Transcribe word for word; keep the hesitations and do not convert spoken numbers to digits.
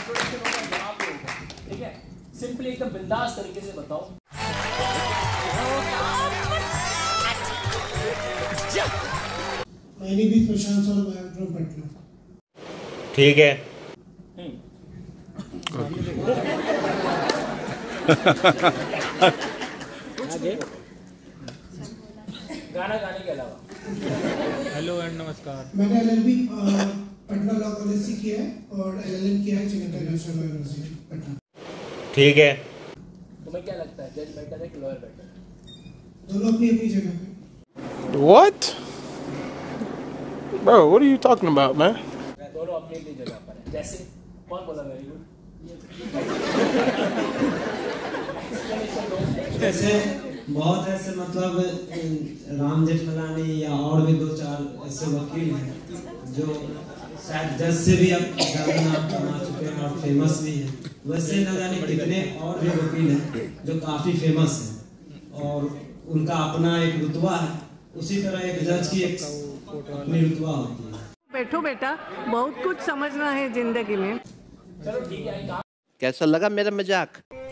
Introduction होगा, यहाँ पे होगा, ठीक है? सिंपली एकदम बिंदास तरीके से बताओ। My name is Prashant Saurabh, I am from Patna. ठीक है। गाना गाने के अलावा हेलो एंड नमस्कार। मैंने L L B Patna law college से किया है और एल एल एम किया है चिंतन नेशनल यूनिवर्सिटी पटना। ठीक है। तुम्हें क्या लगता है, जज बेटर है कि लॉयर बेटर है? दोनों अपनी अपनी जगह पे। What? Bro, what are you talking about, man? दोनों अपनी अपनी जगह पर है। जैसे कौन बोला वेरी गुड? ऐसे बहुत ऐसे मतलब राम जेठमलानी या और भी दो चार ऐसे वकील हैं जो शायद जज से भी अब ज़्यादा नाम कमा चुके हैं और फेमस भी हैं। वैसे न जाने कितने और भी वकील हैं जो काफ़ी फेमस हैं और उनका अपना एक रुतबा है। उसी तरह एक जज की एक अपनी रुतबा होती है। बैठो बेटा, बहुत कुछ समझना है जिंदगी में। चलो ठीक है। कैसा लगा मेरा मजाक?